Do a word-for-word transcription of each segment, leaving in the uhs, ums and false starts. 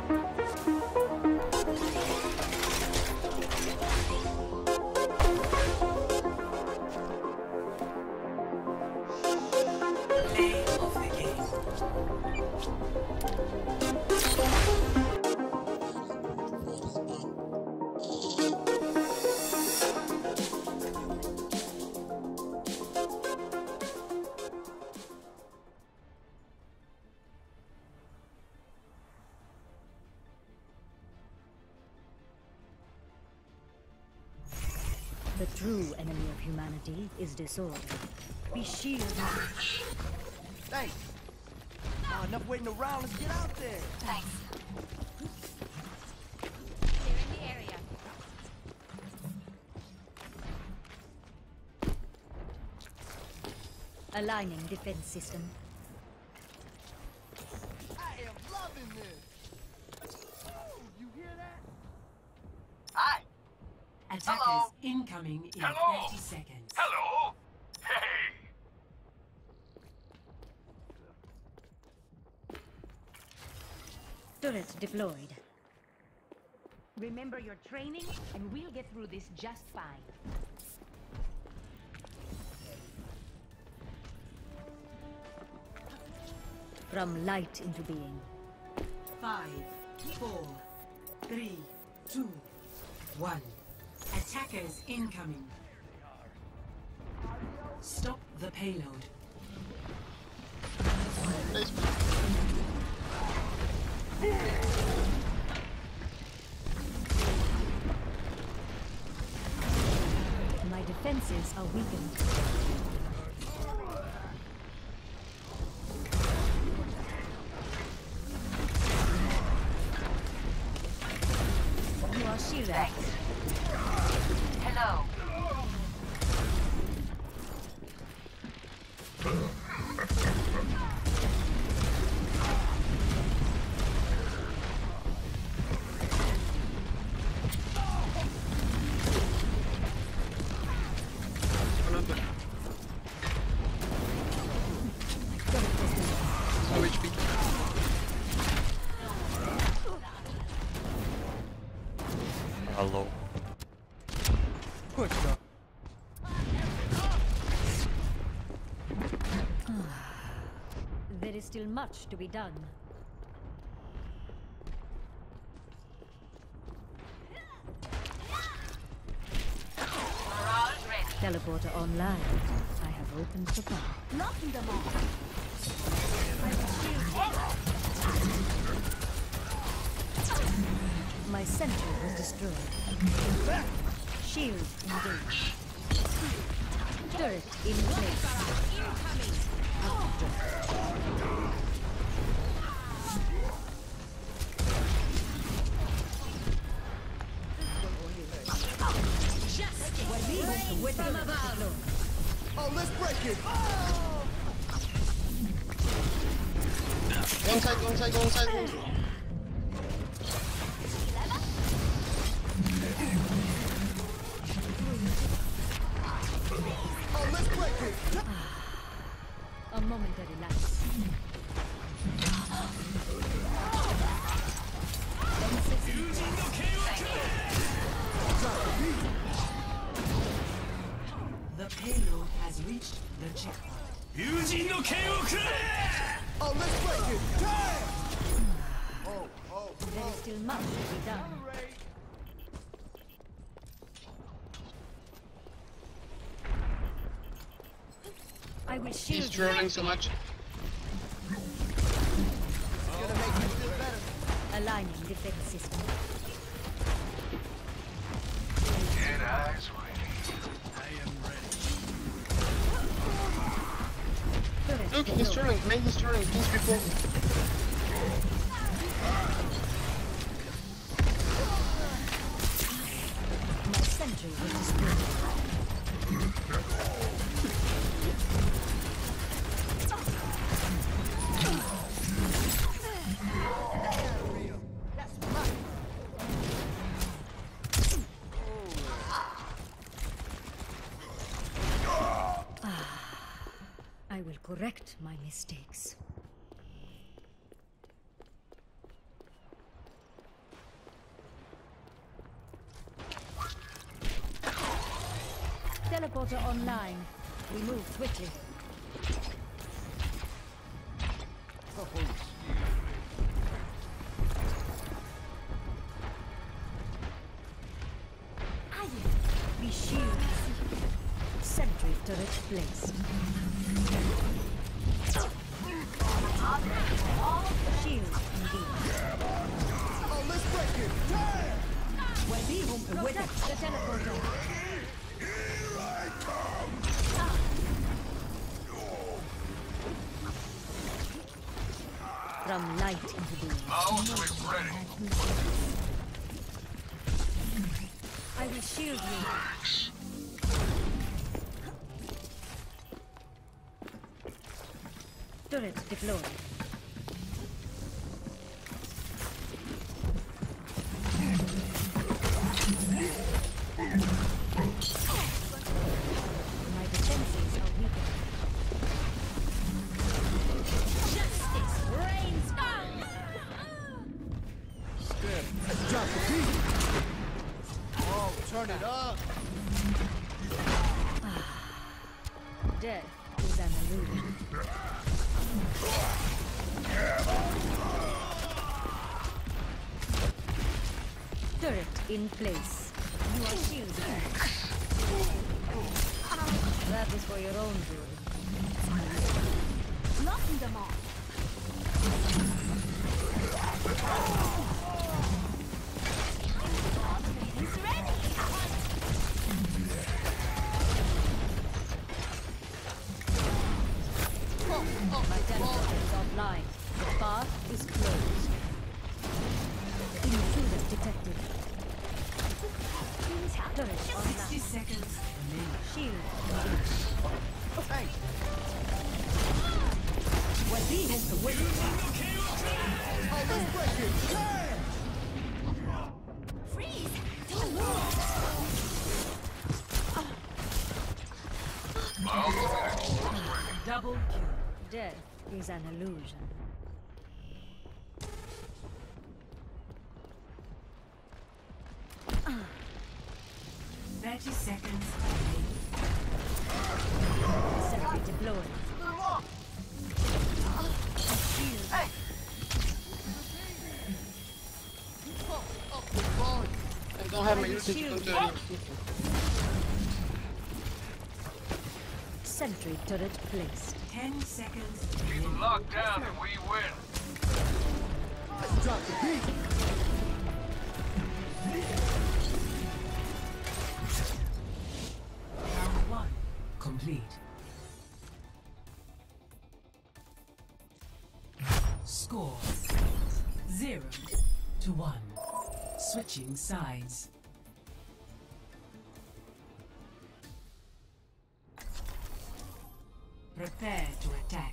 The true enemy of humanity is disorder. Be shielded. Thanks. Uh, enough waiting around. Let's get out there. Thanks. Clearing the area. Aligning defense system. I am loving this. Ooh, you hear that? Hi. Attackers Hello. incoming in Hello. thirty seconds. Hello. Hey. Turret deployed. Remember your training, and we'll get through this just fine. From light into being. Five, four, three, two, one. Attackers incoming. Stop the payload. My defenses are weakened. You are shielded. Hello. No H P. Hello. Push up. There is still much to be done. Teleporter online. I have opened the door. Knocking them off. My sentry was destroyed. Shield engaged. Turret in place. From above. Oh, let's break it. Go inside, go inside, go inside, go inside. Oh, let's break it. A momentary lapse. The payload has reached the checkpoint. Oh, let's break it. Damn. Oh, oh, There is still much to be done. I will shield He's trolling so much. gonna make you feel better. you. Aligning defense system. Get eyes waiting. I am ready. Turret Look, he's deployed. trolling. Make he's trolling. Please be cool. My sentry was destroyed. That's right. I will correct my mistakes. Teleporter online. We move quickly. Be shielded. Sentry turret placed. Shield engaged. Oh, let's break it! Damn! Well, be home to protect the teleporter. From light into being. Ultimate's ready. I will shield you. Turret deployed. My defenses are weakened. Justice reigns. Step. Let's drop the beat. Oh, turn it up. Death is an illusion. Turret in place. You are shielded. That is for your own good. Blocking them all. He's ready. My teleporter is offline. The path is closed. Intruder detected. Turret sixty online. seconds remaining. Shield engaged. Hey, Well, we have to win. oh, let's break it! Damn! Freeze. Double kill. Death is an illusion. Thirty seconds remaining. Sentry deployed. Hey! Oh, oh, wrong. I don't have my will ulti to shield do you. anything. Sentry turret placed. Ten seconds Keep them remaining. locked down and we win. Let's drop the beat. Round one complete. Score zero to one. Switching sides. Prepare to attack.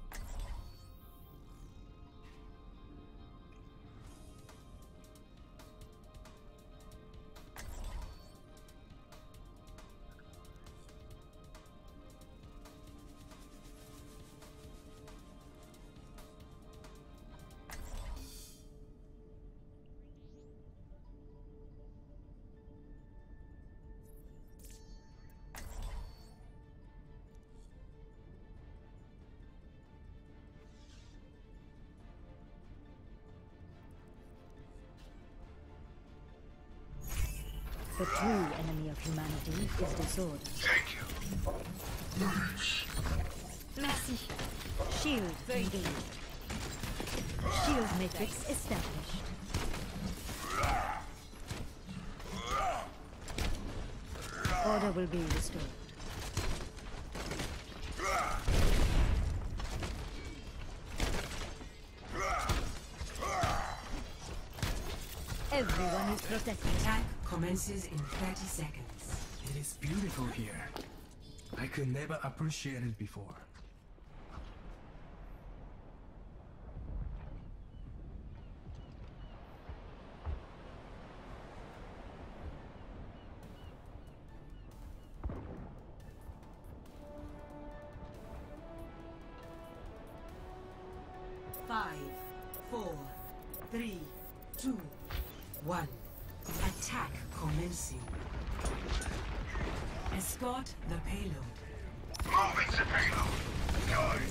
The true enemy of humanity is disorder. Thank you. Merci. Shield engaged. Shield matrix established. Order will be restored. Everyone is protected. Attack commences in thirty seconds. It is beautiful here. I could never appreciate it before. Five, four, three, two, one. Attack commencing. Escort the payload. Moving to payload. Go.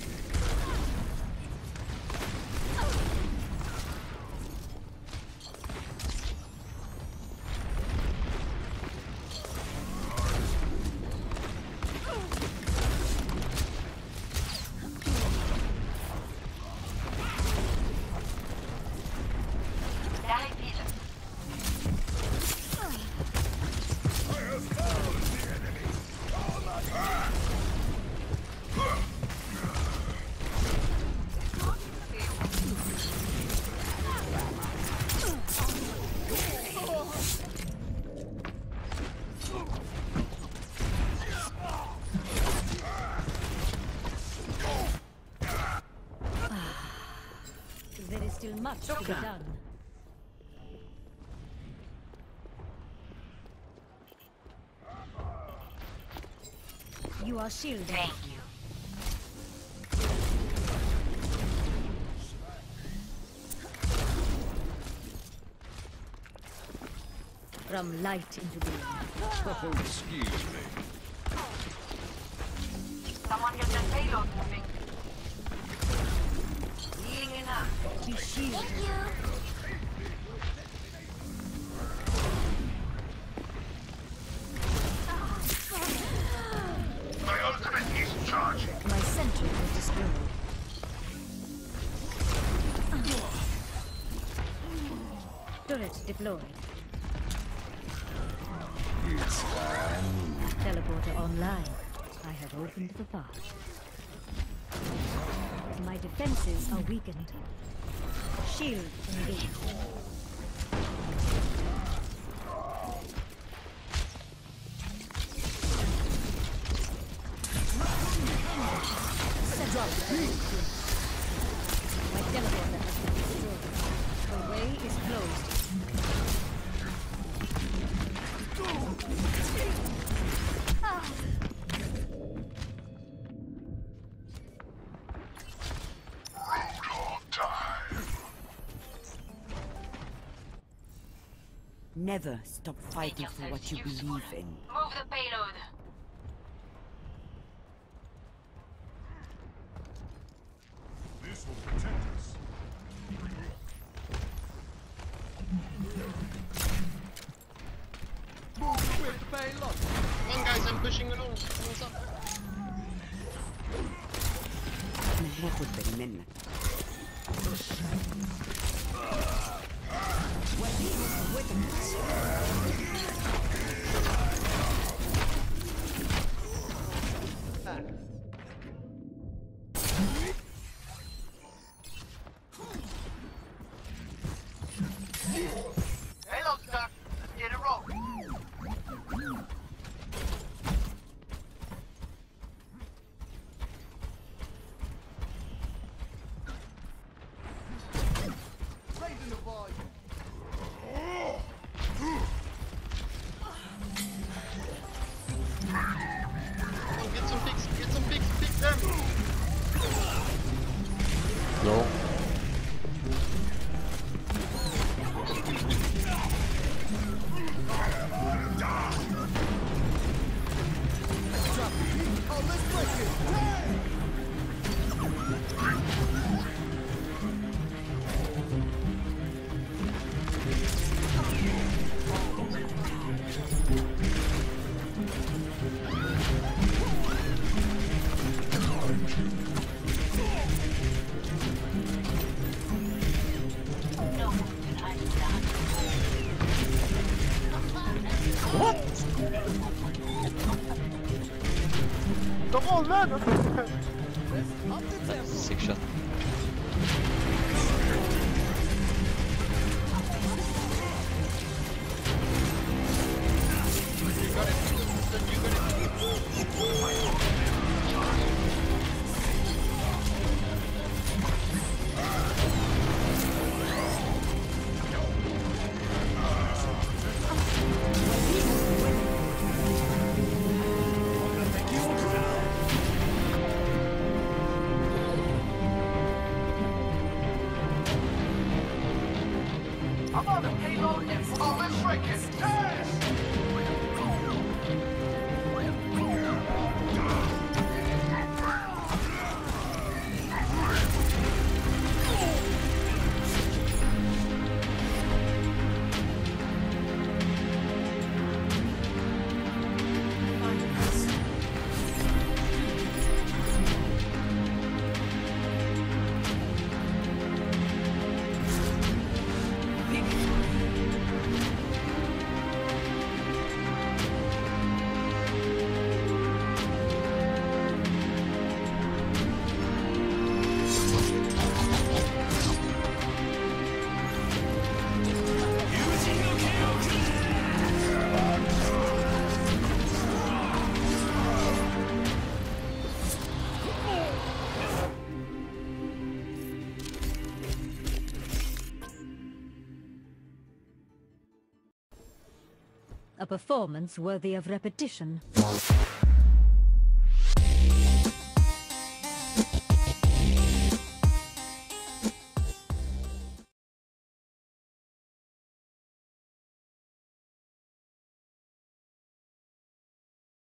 There is still much to be done. You are shielded. Thank you. From light into being. Oh, excuse me. Someone get the payload moving. Healing enough. Be shielded. Thank you. My ultimate is charging. My sentry was destroyed. Turret deployed. It's fine. Teleporter online. I have opened the path. My defenses are weakened. Shield engaged. My teleporter has been destroyed. The way is closed. Never stop fighting for what you believe in. Move the payload. This will protect us. Move with the payload. Come on, guys, I'm pushing along. What's up? ناخد بالي منك. Payload stuck. Let's get it rolling. Raising the volume. Come on, get some picks, get some picks, pick them! No. Oh, let's break it. Hey! Come on, man! Six shot. You got it. You got it. I'm on the payload and oh, let's break it. Yes! A performance worthy of repetition.